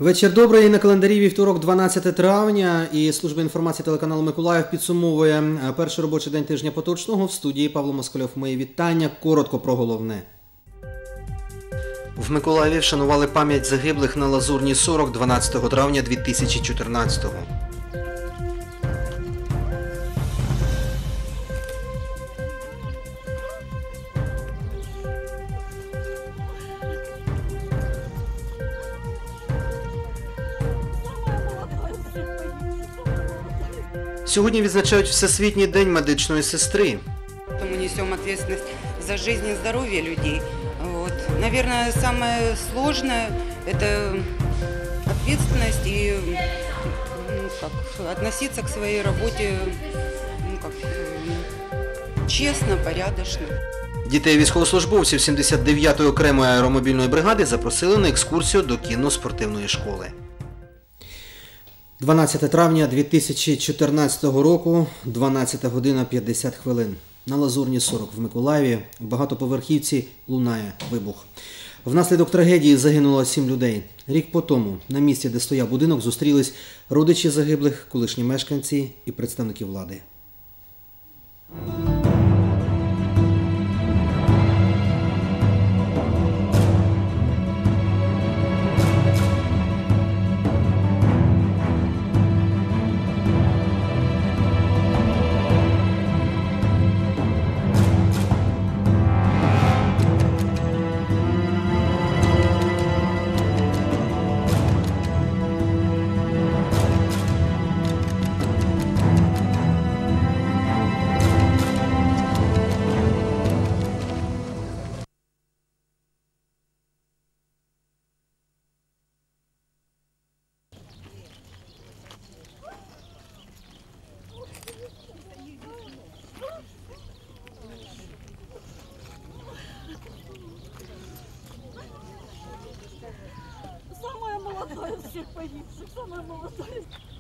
Вечір добрий, на календарі вівторок, 12 травня, і служба інформації телеканалу «Миколаїв» підсумовує перший робочий день тижня поточного. В студії Павло Москальов. Мої вітання. Коротко про головне. В Миколаєві вшанували пам'ять загиблих на Лазурній 40 12 травня 2014-го. Сьогодні відзначають Всесвітній день медичної сестри. Мы несем ответственность за жизнь и здоровье людей. Наверное, самое сложное – это ответственность и относиться к своей работе честно, порядочно. Дітей військовослужбовців 79-ї окремої аеромобільної бригади запросили на екскурсію до кінно-спортивної школи. 12 травня 2014 року, 12 година 50 хвилин. На Лазурній 40 в Миколаєві в багатоповерхівці лунає вибух. Внаслідок трагедії загинуло 7 людей. Рік по тому на місці, де стояв будинок, зустрілись родичі загиблих, колишні мешканці і представники влади. Самая молодая из всех погибших, самая молодая.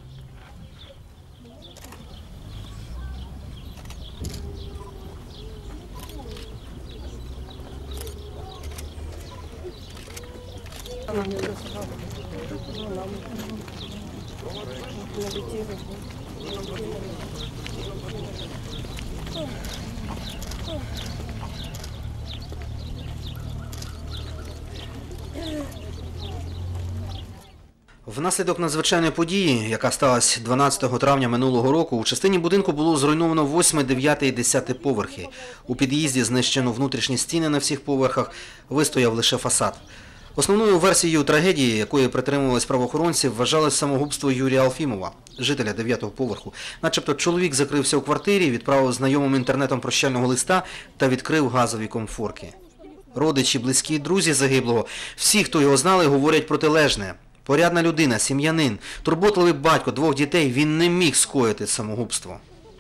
Внаслідок надзвичайної події, яка сталася 12 травня минулого року, у частині будинку було зруйновано 8, 9 і 10 поверхи. У під'їзді знищено внутрішні стіни на всіх поверхах, вистояв лише фасад. Основною версією трагедії, якої притримувались правоохоронці, вважалось самогубство Юрія Алфімова, жителя 9-го поверху. Начебто чоловік закрився у квартирі, відправив знайомим інтернетом прощального листа та відкрив газові комфорки. Родичі, близькі, друзі загиблого, всі, хто його знали, говорять протилежне. Порядна людина, сім'янин, турботливий батько 2 дітей, він не міг скоїти самогубство.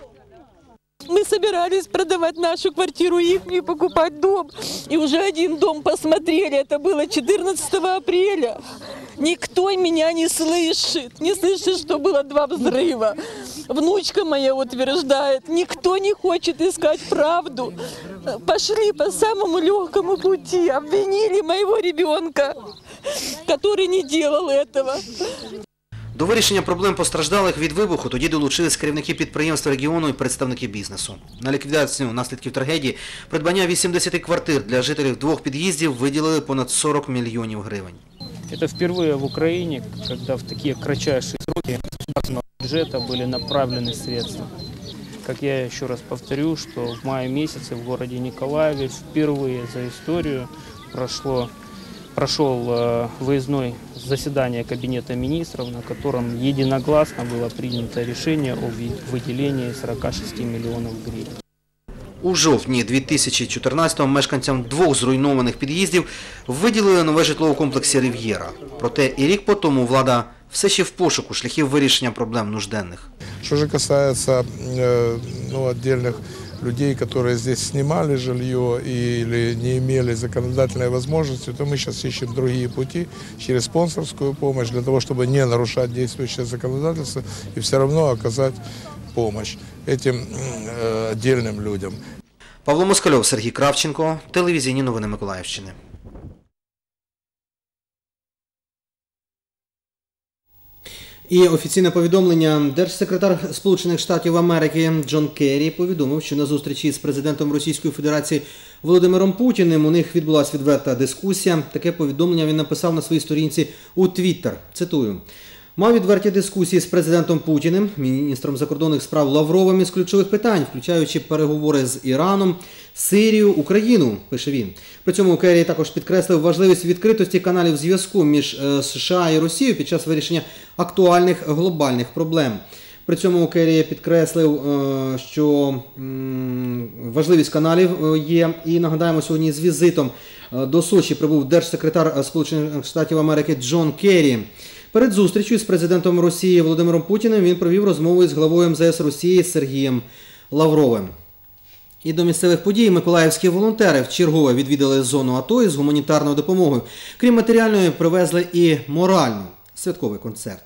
Мы собирались продавать нашу квартиру их и покупать дом. И уже один дом посмотрели, это было 14 апреля. Никто меня не слышит, что было 2 взрыва. Внучка моя утверждает, никто не хочет искать правду. Пошли по самому легкому пути, обвинили моего ребенка, который не делал этого. До вирішення проблем постраждалих від вибуху тоді долучились керівники підприємств регіону і представники бізнесу. На ліквідацію наслідків трагедії, придбання 80 квартир для жителів 2 під'їздів виділили понад 40 мільйонів гривень. Это впервые в Украине, когда в такие кратчайшие сроки государственного бюджета были направлены средства. Как я еще раз повторю, что в мае месяце в городе Николаеве впервые за историю прошел выездное заседание Кабинета министров, на котором единогласно было принято решение о выделении 46 миллионов гривен. У жовтні 2014-го мешканцям 2 зруйнованих під'їздів виділили нове житло у комплексі «Рів'єра». Проте і рік по тому влада все ще в пошуку шляхів вирішення проблем нужденних. Що ж касається отдельных людей, которые здесь снимали жилье или не имели законодательной возможности, то мы сейчас ищем другие пути через спонсорскую помощь, для того, чтобы не нарушать действующее законодательство и все равно оказать помощь этим отдельным людям. Павло Москальов, Сергій Кравченко, телевізійні новини Миколаївщини. І офіційне повідомлення. Держсекретар Сполучених Штатів Америки Джон Керрі повідомив, що на зустрічі з президентом Російської Федерації Володимиром Путіним у них відбулася відверта дискусія. Таке повідомлення він написав на своїй сторінці у Твіттер. Цитую. Мав відверті дискусії з президентом Путіним, міністром закордонних справ Лавровим із ключових питань, включаючи переговори з Іраном, Сирію, Україну, пише він. При цьому Керрі також підкреслив важливість відкритості каналів зв'язку між США і Росією під час вирішення актуальних глобальних проблем. При цьому Керрі підкреслив, що важливість каналів є. І нагадаємо, сьогодні з візитом до Сочі прибув держсекретар Сполучених Штатів Америки Джон Керрі. Перед зустрічю з президентом Росії Володимиром Путіним він провів розмову із главою МЗС Росії Сергієм Лавровим. І до місцевих подій миколаївські волонтери вчергове відвідали зону АТО із гуманітарною допомогою. Крім матеріальної, привезли і моральну. Святковий концерт.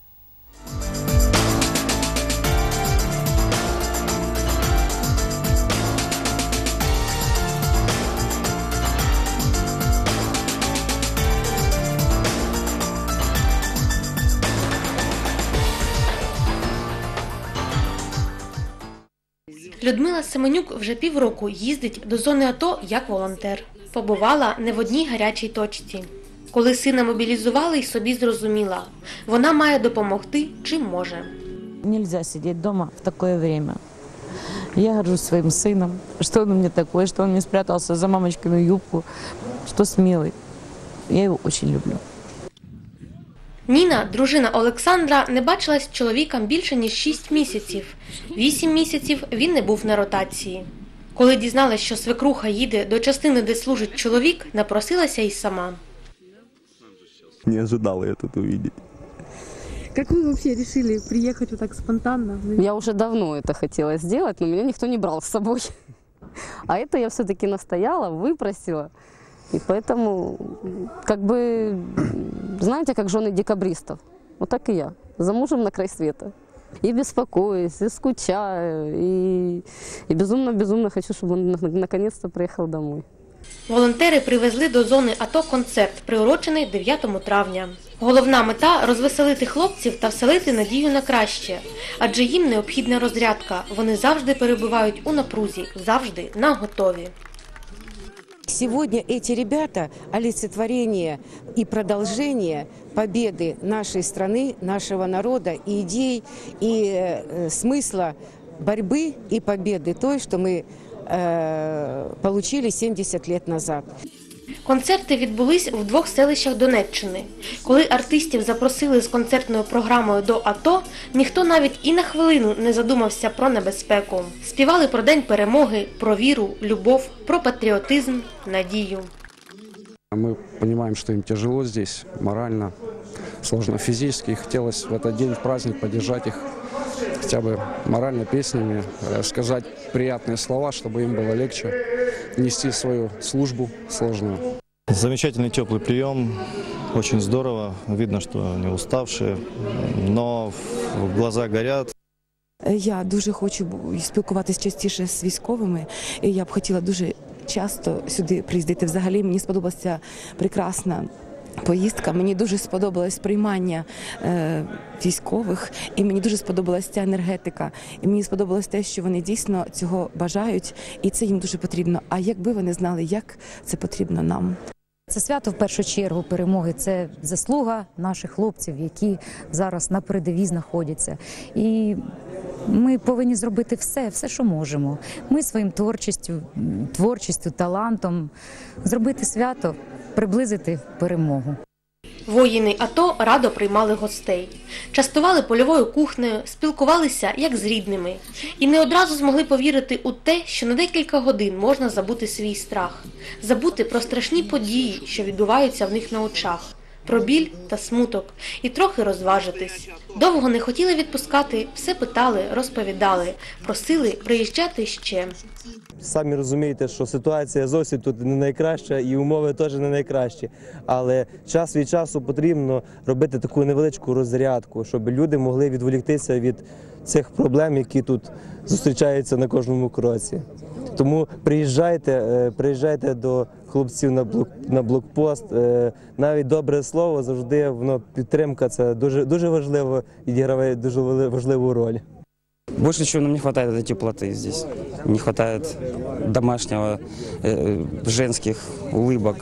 Людмила Семенюк вже півроку їздить до зони АТО як волонтер. Побувала не в одній гарячій точці. Коли сина мобілізували, й собі зрозуміла, вона має допомогти, чим може. Нельзя сидеть дома в такое время. Я горжусь своим сыном, что он у меня такой, что он не спрятался за мамочкину юбку, что смелый. Я его очень люблю. Ніна, дружина Олександра, не бачилась з чоловіком більше, ніж 6 місяців. 8 місяців він не був на ротації. Коли дізналась, що свекруха їде до частини, де служить чоловік, напросилася й сама. Не ожидала я тут увидеть. Как вы вообще решили приехать вот так спонтанно? Я уже давно это хотела сделать, но меня никто не брал с собой. А это я все-таки настояла, выпросила. И поэтому, как бы, знаете, как жены декабристов. Вот так и я. За мужем на край света. И беспокоюсь, и скучаю, и безумно хочу, чтобы он наконец-то приехал домой. Волонтери привезли до зони АТО концерт, приурочений 9 травня. Головна мета – розвеселити хлопців та вселити надію на краще. Адже їм необхідна розрядка. Вони завжди перебувають у напрузі, завжди наготові. Сегодня эти ребята – олицетворение и продолжение победы нашей страны, нашего народа, и идей, и смысла борьбы и победы той, что мы получили 70 лет назад. Концерти відбулись в 2 селищах Донеччини. Коли артистів запросили з концертною програмою до АТО, ніхто навіть і на хвилину не задумався про небезпеку. Співали про День перемоги, про віру, любов, про патріотизм, надію. Мы понимаем, что им тяжело здесь, морально, сложно физически. И хотелось в этот день, в праздник, поддержать их хотя бы морально песнями, сказать приятные слова, чтобы им было легче нести свою службу сложную. Замечательный теплый прием, очень здорово. Видно, что они уставшие, но глаза горят. Я дуже хочу спілкуватися частіше з військовими, і я б хотіла дуже часто сюди приїздити. Взагалі мені сподобалася прекрасна поїздка, мені дуже сподобалось приймання військових, і мені дуже сподобалася ця енергетика. І мені сподобалось те, що вони дійсно цього бажають, і це їм дуже потрібно. А якби вони знали, як це потрібно нам. Це свято, в першу чергу, перемоги. Це заслуга наших хлопців, які зараз на передовій знаходяться. І ми повинні зробити все, що можемо. Ми своїм творчістю, талантом зробити свято, приблизити перемогу. Воїни АТО радо приймали гостей. Частували польовою кухнею, спілкувалися як з рідними. І не одразу змогли повірити у те, що на декілька годин можна забути свій страх. Забути про страшні події, що відбуваються в них на очах. Про біль та смуток. І трохи розважитись. Довго не хотіли відпускати, все питали, розповідали. Просили приїжджати ще. Самі розумієте, що ситуація зовсім тут не найкраща і умови теж не найкращі. Але час від часу потрібно робити таку невеличку розрядку, щоб люди могли відволіктися від цих проблем, які тут зустрічаються на кожному кроці. Тому приїжджайте до хлопців на блокпост. Навіть добре слово завжди, воно підтримка, це дуже важливо, відіграє дуже важливу роль. Больше всего нам не хватает этой теплоты здесь. Не хватает домашнего, женских улыбок,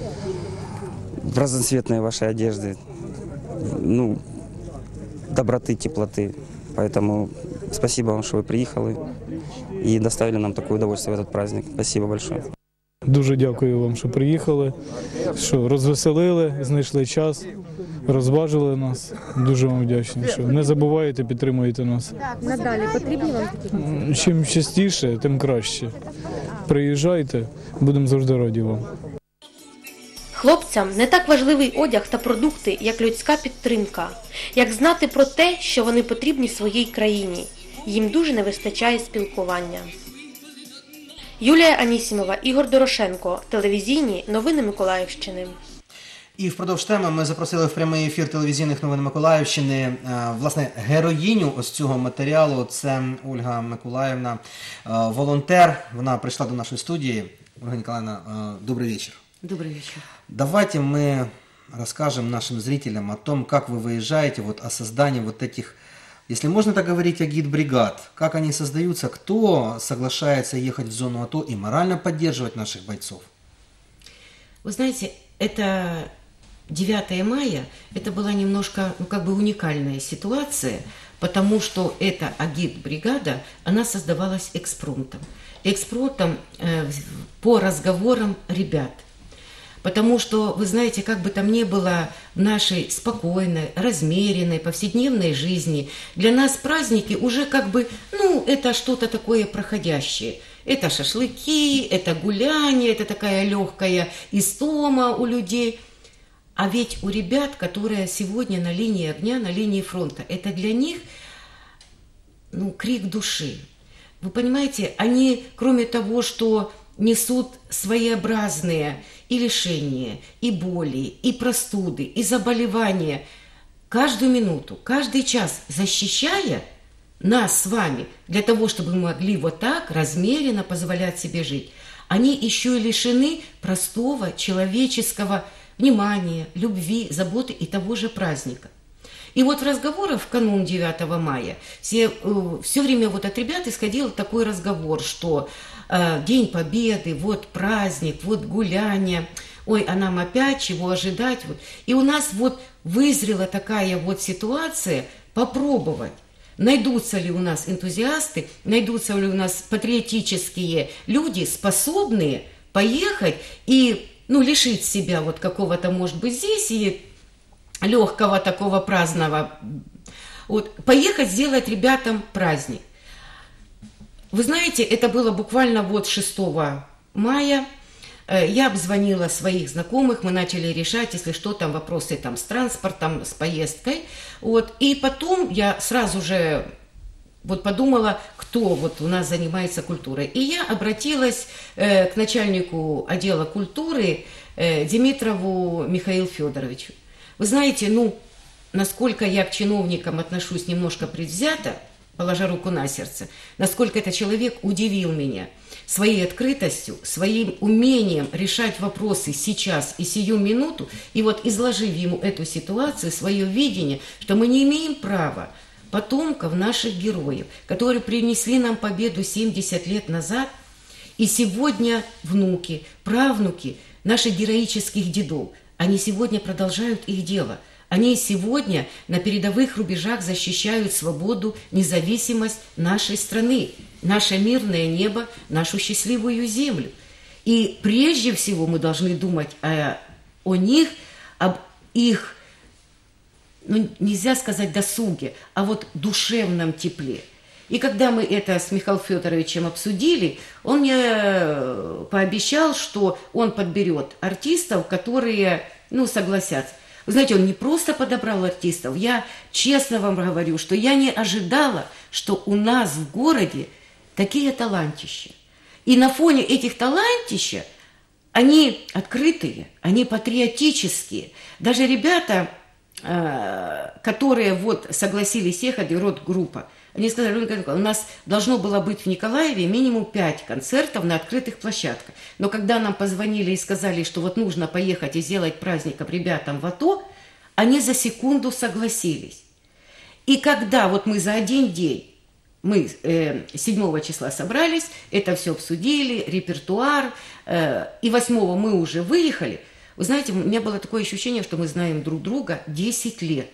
разноцветной вашей одежды, ну, доброты, теплоты. Поэтому спасибо вам, что вы приехали и доставили нам такое удовольствие в этот праздник. Спасибо большое. Дуже дякую вам, що приїхали, що розвеселили, знайшли час, розважили нас. Дуже вам вдячні, що не забуваєте, підтримуєте нас. Надалі потрібні вам такі? Чим частіше, тим краще. Приїжджайте, будемо завжди раді вам. Хлопцям не так важливий одяг та продукти, як людська підтримка, як знати про те, що вони потрібні своїй країні. Їм дуже не вистачає спілкування. Юлія Анісімова, Ігор Дорошенко. Телевізійні новини Миколаївщини. І впродовж теми ми запросили в прямий ефір телевізійних новин Миколаївщини, власне, героїню ось цього матеріалу. Це Ольга Миколаївна, волонтер. Вона прийшла до нашої студії. Ольга Николаевна, добрый вечер. Добрый вечер. Давайте мы расскажем нашим зрителям о том, как вы выезжаете, о создании вот этих, если можно так говорить, агитбригад, как они создаются, кто соглашается ехать в зону АТО и морально поддерживать наших бойцов. Вы знаете, это 9 мая, это была немножко, уникальная ситуация, потому что эта агитбригада, она создавалась экспромтом. Экспромтом по разговорам ребят. Потому что, вы знаете, как бы там ни было в нашей спокойной, размеренной, повседневной жизни, для нас праздники уже это что-то такое проходящее. Это шашлыки, это гуляние, это такая легкая истома у людей. А ведь у ребят, которые сегодня на линии огня, на линии фронта, это для них крик души. Вы понимаете, они, кроме того, что несут своеобразные и лишения, и боли, и простуды, и заболевания, каждую минуту, каждый час защищая нас с вами, для того, чтобы мы могли вот так размеренно позволять себе жить, они еще и лишены простого человеческого внимания, любви, заботы и того же праздника. И в разговорах в канун 9 мая все время от ребят исходил такой разговор, что День Победы, праздник, гуляние, ой, а нам опять чего ожидать. И у нас вызрела такая ситуация попробовать. Найдутся ли у нас энтузиасты, найдутся ли у нас патриотические люди, способные поехать и лишить себя какого-то, может быть, здесь и легкого такого праздного. Поехать сделать ребятам праздник. Вы знаете, это было буквально 6 мая. Я обзвонила своих знакомых, мы начали решать, если что, там вопросы с транспортом, с поездкой. И потом я сразу же подумала, кто у нас занимается культурой. И я обратилась к начальнику отдела культуры Димитрову Михаилу Федоровичу. Вы знаете, насколько я к чиновникам отношусь немножко предвзято, положа руку на сердце, насколько этот человек удивил меня своей открытостью, своим умением решать вопросы сейчас и сию минуту, и изложив ему эту ситуацию, свое видение, что мы не имеем права потомков наших героев, которые принесли нам победу 70 лет назад, и сегодня внуки, правнуки наших героических дедов, они сегодня продолжают их дело. Они сегодня на передовых рубежах защищают свободу, независимость нашей страны, наше мирное небо, нашу счастливую землю. И прежде всего мы должны думать о них, об их, нельзя сказать досуге, а душевном тепле. И когда мы это с Михаилом Федоровичем обсудили, он мне пообещал, что он подберет артистов, которые, согласятся. Вы знаете, он не просто подобрал артистов, я честно вам говорю, что я не ожидала, что у нас в городе такие талантища. И на фоне этих талантища они открытые, они патриотические. Даже ребята, которые согласились ехать, рок-группа, Они сказали: Ольга Николаевна, у нас должно было быть в Николаеве минимум 5 концертов на открытых площадках. Но когда нам позвонили и сказали, что вот нужно поехать и сделать праздником ребятам в АТО, они за секунду согласились. И когда вот мы за один день, мы 7 числа собрались, это все обсудили, репертуар, и 8 мы уже выехали, вы знаете, у меня было такое ощущение, что мы знаем друг друга 10 лет.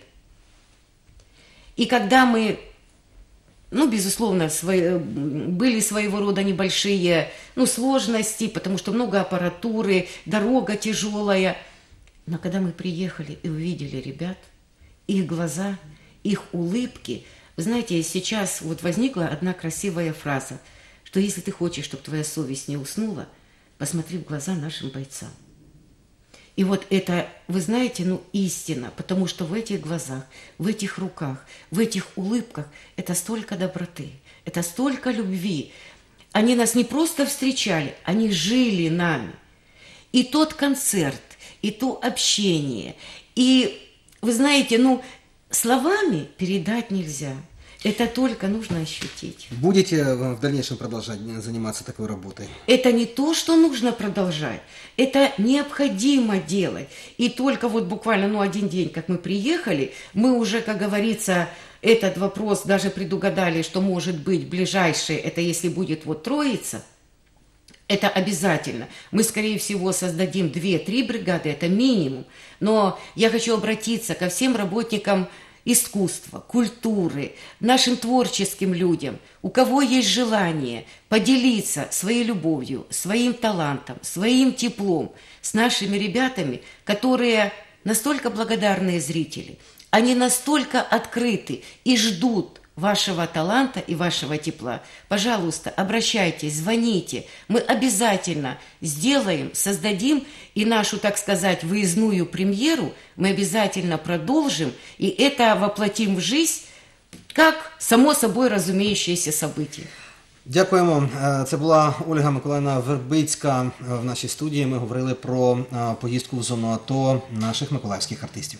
И когда мы, ну, безусловно, были своего рода небольшие, ну, сложности, потому что много аппаратуры, дорога тяжелая. Но когда мы приехали и увидели ребят, их глаза, их улыбки, вы знаете, сейчас вот возникла одна красивая фраза, что если ты хочешь, чтобы твоя совесть не уснула, посмотри в глаза нашим бойцам. И вот это, вы знаете, ну, истина, потому что в этих глазах, в этих руках, в этих улыбках это столько доброты, это столько любви. Они нас не просто встречали, они жили нами. И тот концерт, и то общение, и, вы знаете, ну, словами передать нельзя. Это только нужно ощутить. Будете в дальнейшем продолжать заниматься такой работой? Это не то, что нужно продолжать. Это необходимо делать. И только вот буквально, ну, один день, как мы приехали, мы уже, как говорится, этот вопрос даже предугадали, что может быть ближайшее, это если будет вот Троица, это обязательно. Мы, скорее всего, создадим 2-3 бригады, это минимум. Но я хочу обратиться ко всем работникам искусства, культуры, нашим творческим людям, у кого есть желание поделиться своей любовью, своим талантом, своим теплом с нашими ребятами, которые настолько благодарные зрители, они настолько открыты и ждут вашего таланта и вашего тепла. Пожалуйста, обращайтесь, звоните. Мы обязательно сделаем, создадим и нашу, так сказать, выездную премьеру мы обязательно продолжим, и это воплотим в жизнь как само собой разумеющееся событие. Дякуємо. Це була Ольга Миколаївна Вербицька в нашій студії. Ми говорили про поїздку в зону АТО наших миколаївських артистів.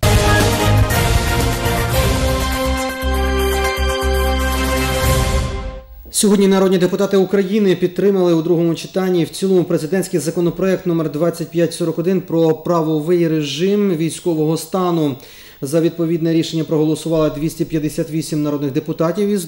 Сьогодні народні депутати України підтримали у другому читанні в цілому президентський законопроект номер 2541 про правовий режим військового стану. За відповідне рішення проголосували 258 народних депутатів із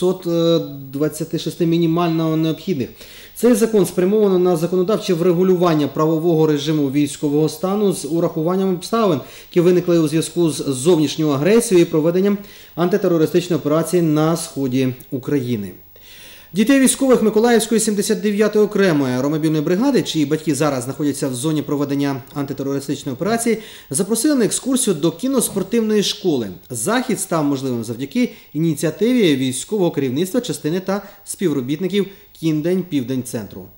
226 мінімально необхідних. Цей закон спрямовано на законодавче врегулювання правового режиму військового стану з урахуванням обставин, які виникли у зв'язку з зовнішньою агресією і проведенням антитерористичної операції на сході України. Дітей військових Миколаївської 79-ї окремої аеромобільної бригади, чиї батьки зараз знаходяться в зоні проведення антитерористичної операції, запросили на екскурсію до кіноспортивної школи. Захід став можливим завдяки ініціативі військового керівництва частини та співробітників Кіндень-Південь-центру.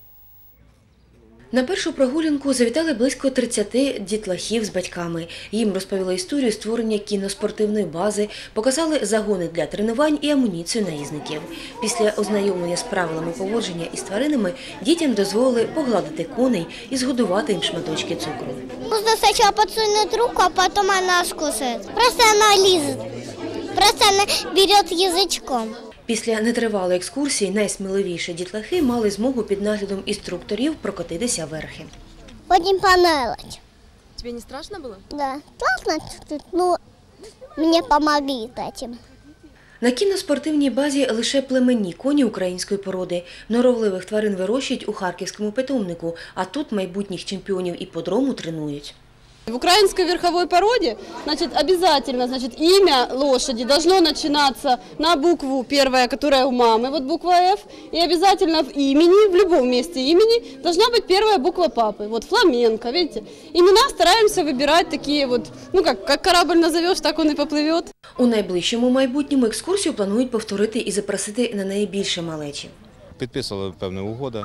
На першу прогулянку завітали близько 30 дітлахів з батьками. Їм розповіли історію створення кіноспортивної бази, показали загони для тренувань і амуніцію наїзників. Після ознайомлення з правилами поводження із тваринами дітям дозволили погладити коней і згодувати їм шматочки цукру. Нужно сначала подсунуть руку, а потом она скусает. Просто она лизит. Просто она берет язычком. Після нетривалої екскурсії найсміливіші дітлахи мали змогу під наглядом інструкторів прокотитися верхи. Очень понравилось. Тебе не страшно было? Да, страшно чуть-чуть, но мне помогли этим. На кіноспортивній базі лише племенні коні української породи. Норовливих тварин вирощують у харківському питомнику, а тут майбутніх чемпіонів іпподрому тренують. В украинской верховой породе, значит, обязательно, значит, имя лошади должно начинаться на букву первая, которая у мамы, вот буква F, и обязательно в имени, в любом месте имени, должна быть первая буква папы, вот Фламенко, видите. Имена стараемся выбирать такие вот, ну как корабль назовешь, так он и поплывет. У найближчому майбутньому екскурсію планують повторити і запросити на неї більше малечі. Підписали певні угоди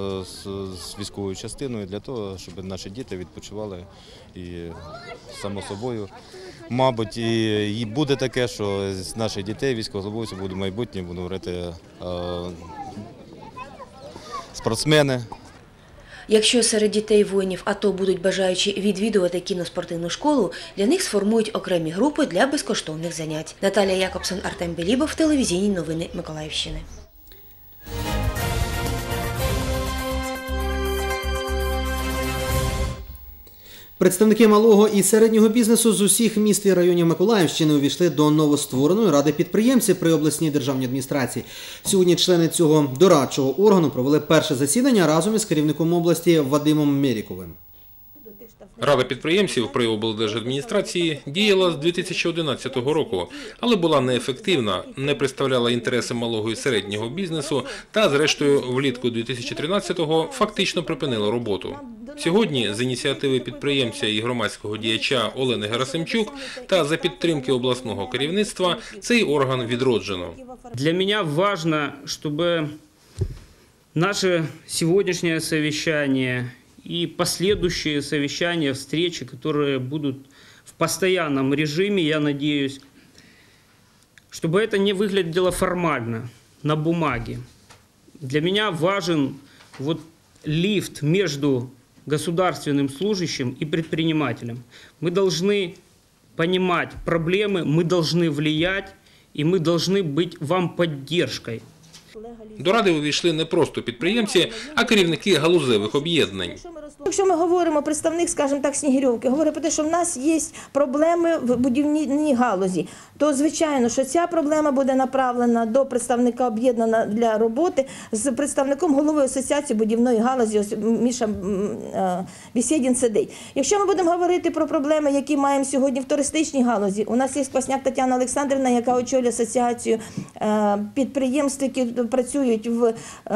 з військовою частиною для того, щоб наші діти відпочивали. І, само собою, мабуть, і буде таке, що з наших дітей військовослужбовців будуть майбутні, будуть говорити спортсмени. Якщо серед дітей воїнів АТО будуть бажаючі відвідувати кіноспортивну школу, для них сформують окремі групи для безкоштовних занять. Наталія Якобсон, Артем Белібов, телевізійні новини Миколаївщини. Представники малого і середнього бізнесу з усіх міст і районів Миколаївщини увійшли до новоствореної ради підприємців при обласній державній адміністрації. Сьогодні члени цього дорадчого органу провели перше засідання разом із керівником області Вадимом Меріковим. Рада підприємців при облдержадміністрації діяла з 2011 року, але була неефективна, не представляла інтереси малого і середнього бізнесу та, зрештою, влітку 2013-го фактично припинила роботу. Сьогодні з ініціативи підприємця і громадського діяча Олени Герасимчук та за підтримки обласного керівництва цей орган відроджено. Для мене важливо, щоб наше сьогоднішнє совещание и последующие совещания, встречи, которые будут в постоянном режиме, я надеюсь, чтобы это не выглядело формально, на бумаге. Для меня важен вот лифт между государственным служащим и предпринимателем. Мы должны понимать проблемы, мы должны влиять, и мы должны быть вам поддержкой. До ради увійшли не просто підприємці, а керівники галузевих об'єднань. Якщо ми говоримо, представник, скажімо так, Снігирьовки, говорить про те, що в нас є проблеми в будівній галузі, то, звичайно, що ця проблема буде направлена до представника об'єднана для роботи з представником голови асоціації будівної галузі, Міша Бесєдін сидить. Якщо ми будемо говорити про проблеми, які маємо сьогодні в туристичній галузі, у нас є Квасняк Тетяна Олександрівна, яка очолює асоціацію підприємств, які працюють в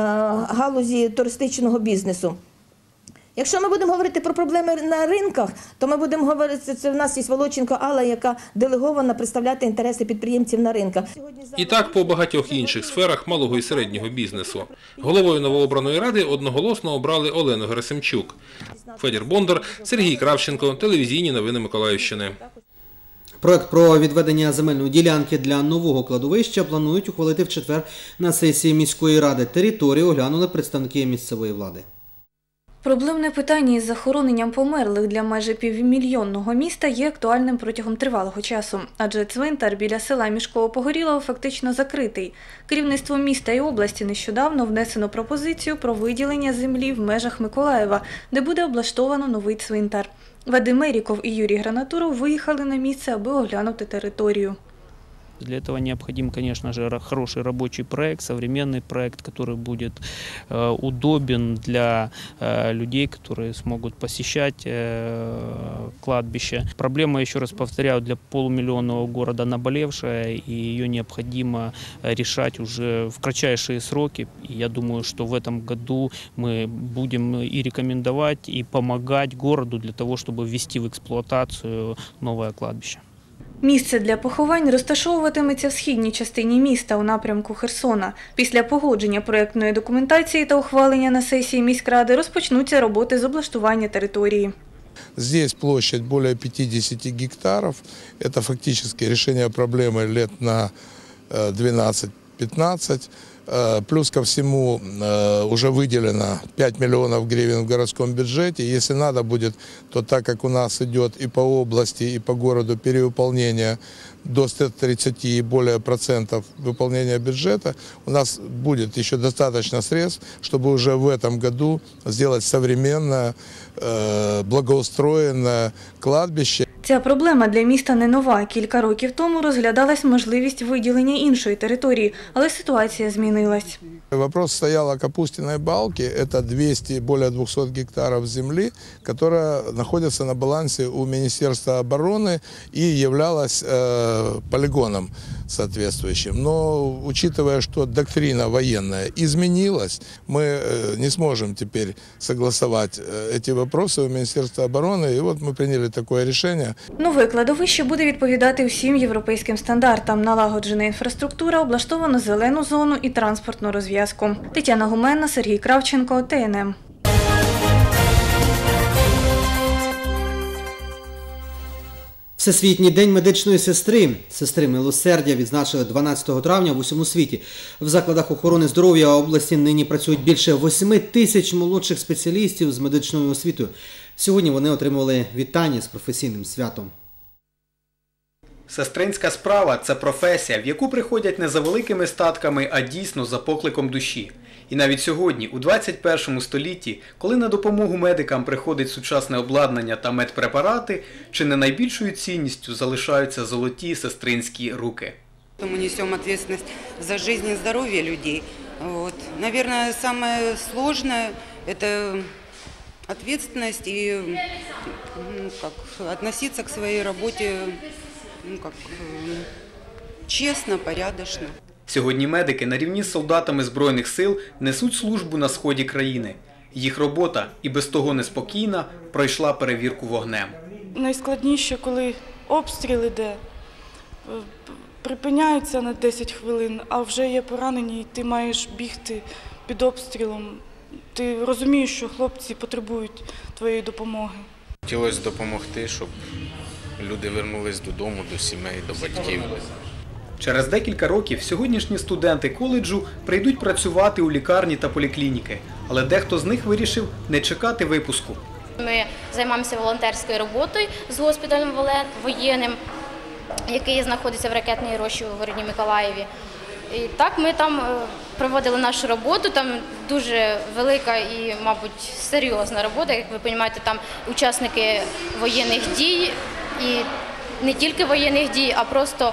галузі туристичного бізнесу. Якщо ми будемо говорити про проблеми на ринках, то ми будемо говорити, це в нас є Волоченко Алла, яка делегована представляти інтереси підприємців на ринках. І так по багатьох інших сферах малого і середнього бізнесу. Головою новообраної ради одноголосно обрали Олену Герасимчук. Федір Бондар, Сергій Кравченко, телевізійні новини Миколаївщини. Проект про відведення земельної ділянки для нового кладовища планують ухвалити в четвер на сесії міської ради. Територію оглянули представники місцевої влади. Проблемне питання із захороненням померлих для майже півмільйонного міста є актуальним протягом тривалого часу, адже цвинтар біля села Мішково-Погорілого фактично закритий. Керівництвом міста і області нещодавно внесено пропозицію про виділення землі в межах Миколаєва, де буде облаштовано новий цвинтар. Вадим Меріков і Юрій Гранатуров виїхали на місце, аби оглянути територію. Для этого необходим, конечно же, хороший рабочий проект, современный проект, который будет удобен для людей, которые смогут посещать кладбище. Проблема, еще раз повторяю, для полумиллионного города наболевшая, и ее необходимо решать уже в кратчайшие сроки. И я думаю, что в этом году мы будем и рекомендовать, и помогать городу для того, чтобы ввести в эксплуатацию новое кладбище. Місце для поховань розташовуватиметься в східній частині міста у напрямку Херсона. Після погодження проєктної документації та ухвалення на сесії міськради розпочнуться роботи з облаштування території. Здесь площадь более 50 гектаров. Это фактически решение проблемы лет на 12-15. Плюс ко всему уже выделено 5 миллионов гривен в городском бюджете. Если надо будет, то так как у нас идет и по области, и по городу перевыполнение до 130 и более процентов выполнения бюджета, у нас будет еще достаточно средств, чтобы уже в этом году сделать современное, благоустроенное кладбище. Ця проблема для міста не нова. Кілька років тому розглядалась можливість виділення іншої території, але ситуація змінилась. Вопрос стоял о Капустиной балке. Это более 200 гектаров земли, которая находится на балансе у Министерства обороны и являлась полигоном соответствующим. Но учитывая, что доктрина военная изменилась, мы не сможем теперь согласовать эти вопросы у Министерства обороны. И вот мы приняли такое решение. Нове кладовище буде відповідати всім європейським стандартам. Налагоджена інфраструктура, облаштовано зелену зону і транспортну розв'язку. Тетяна Гуменна, Сергій Кравченко, ТНМ. Всесвітній день медичної сестри, сестри милосердя, відзначили 12 травня в усьому світі. В закладах охорони здоров'я області нині працюють більше 8 тисяч молодших спеціалістів з медичною освітою. Сьогодні вони отримували вітання з професійним святом. Сестринська справа – це професія, в яку приходять не за великими статками, а дійсно за покликом душі. І навіть сьогодні, у 21 столітті, коли на допомогу медикам приходить сучасне обладнання та медпрепарати, чи не найбільшою цінністю залишаються золоті сестринські руки. Мы несем ответственность за жизнь и здоровье людей. Вот. Наверное, самое сложное – это ответственность и относиться к своей работе честно, порядочно. Сьогодні медики на рівні з солдатами Збройних сил несуть службу на сході країни. Їх робота, і без того неспокійна, пройшла перевірку вогнем. Найскладніше, коли обстріл іде, припиняються на 10 хвилин, а вже є поранені, і ти маєш бігти під обстрілом. Ти розумієш, що хлопці потребують твоєї допомоги. Хотілося допомогти, щоб люди повернулись додому, до сімей, до батьків. Через декілька років сьогоднішні студенти коледжу прийдуть працювати у лікарні та поліклініки, але дехто з них вирішив не чекати випуску. Ми займаємося волонтерською роботою з госпіталем воєнним, який знаходиться в Ракетній Рощі у городі Миколаєві. І так ми там проводили нашу роботу, там дуже велика і, мабуть, серйозна робота. Як ви розумієте, там учасники воєнних дій і не тільки воєнних дій, а просто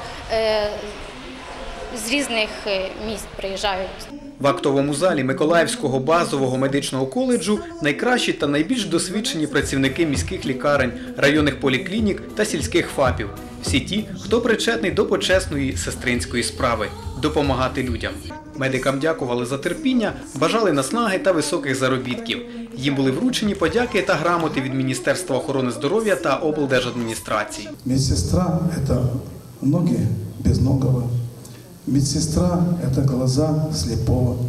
з різних міст приїжджають. В актовому залі Миколаївського базового медичного коледжу найкращі та найбільш досвідчені працівники міських лікарень, районних поліклінік та сільських ФАПів. Всі ті, хто причетний до почесної сестринської справи – допомагати людям. Медикам дякували за терпіння, бажали наснаги та високих заробітків. Їм були вручені подяки та грамоти від Міністерства охорони здоров'я та облдержадміністрації. Медсестра – це ноги безногого. Медсестра – это глаза слепого.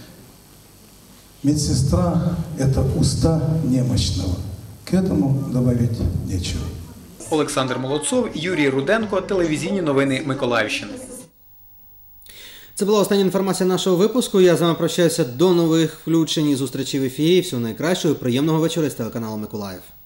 Медсестра – это уста немощного. К этому добавить нечего. Олександр Молодцов, Юрій Руденко, телевізійні новини Миколаївщини. Це була остання інформація нашого випуску. Я з вами прощаюся до нових включень і зустрічей в ефірі. Всього найкращого і приємного вечора з телеканалу Миколаїв.